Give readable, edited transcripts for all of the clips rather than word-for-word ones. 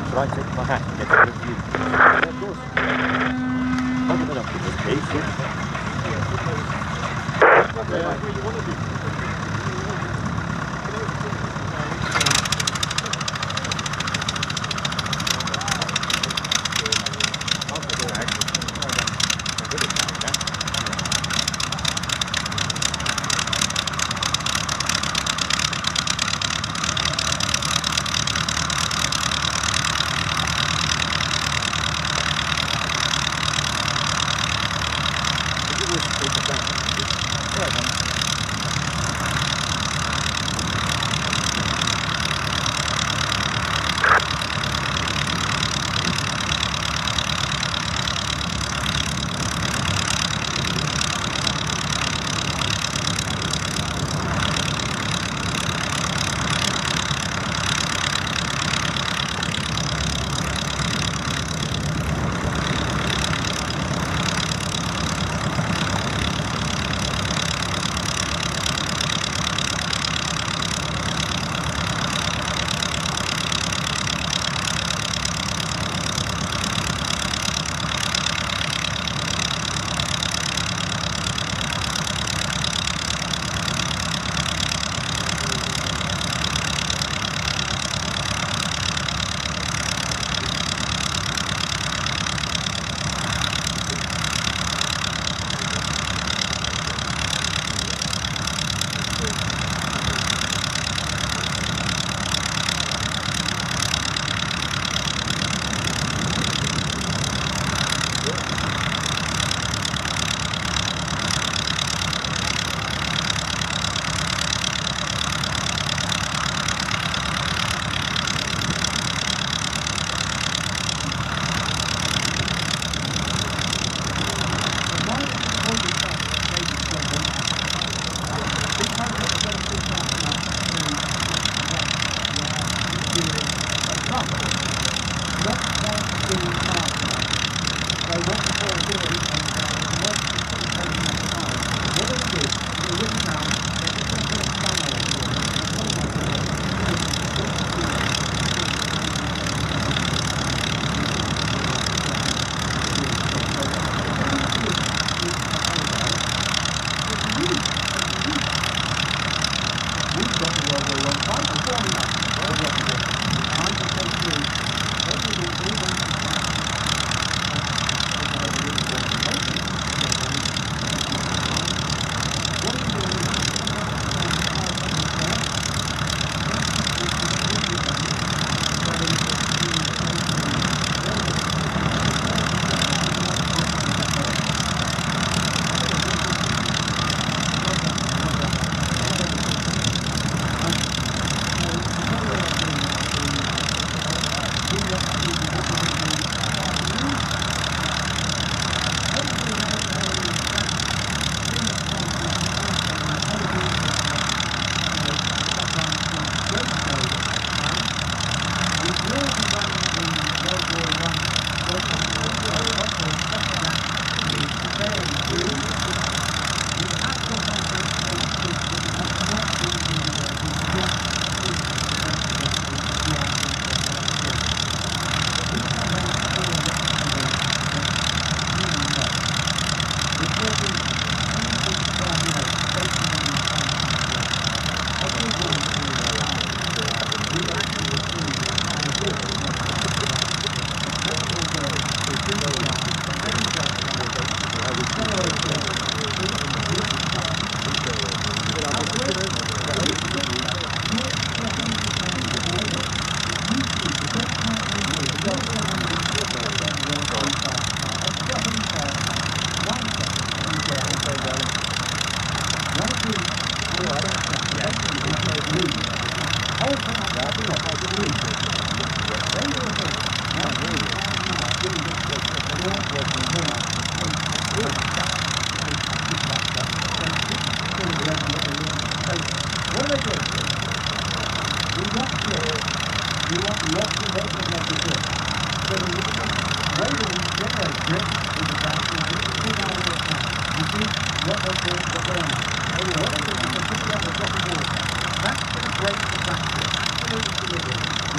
Should I take my hat and get rid of you? Yeah, of course. I'll give it up to this case. Yeah, I really want to do.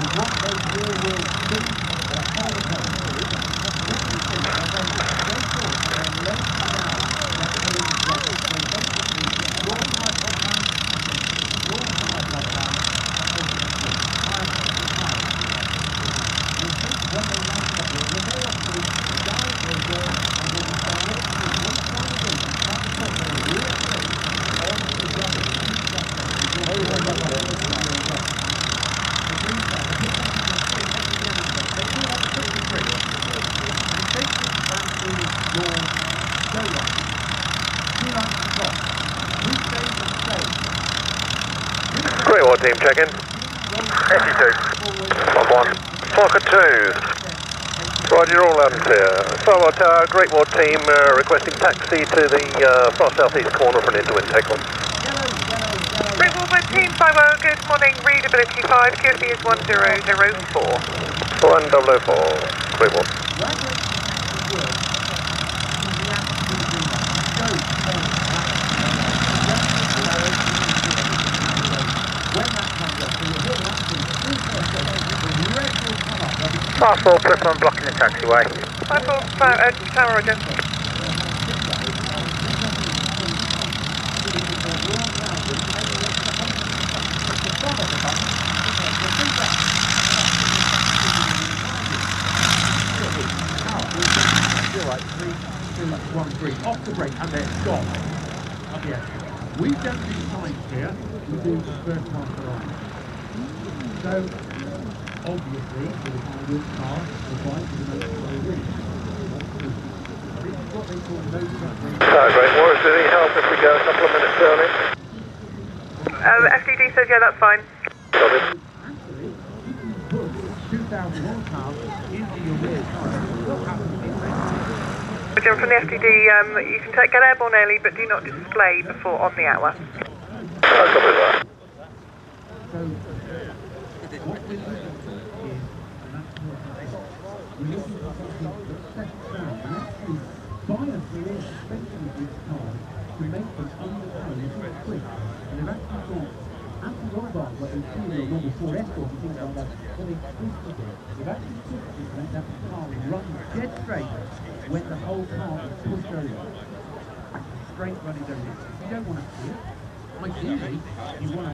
Great War team, check in. 82. 1-1. Parker 2. Roger, all loud and clear. Starboard Tower, Great War team requesting taxi to the far southeast corner for an interwind takeoff. Great War team, Starboard, good morning, readability 5, QFB is 1004. 1004, Great War. Fast 4, +1 blocking the taxiway. 5-4, Tower, Roger. Off the brake and then stop. Yeah. We don't do signs here, we do the first one for line. So, obviously, with a good car, the bike is the most slow win. This is what they call no suffering. Great War, is there any help if we go a couple of minutes early? FDD says, yeah, that's fine. Got it. Actually, if you put 2,000 horsepower into your rear tyre, what happens is Roger, from the FDD, you can get airborne early, but do not display before on the hour. Copy that. So, what we're looking for is, and that's what we're looking for something that sets down and actually bias the air suspension of this car to make them underhand quick. And they've actually got anti-roll bars like they see in your normal 4S or things like that, when they twisted it. They've actually twisted it to make that car run dead straight when the whole car is pushed over. Straight running down it. You don't want to see it. Ideally, you want to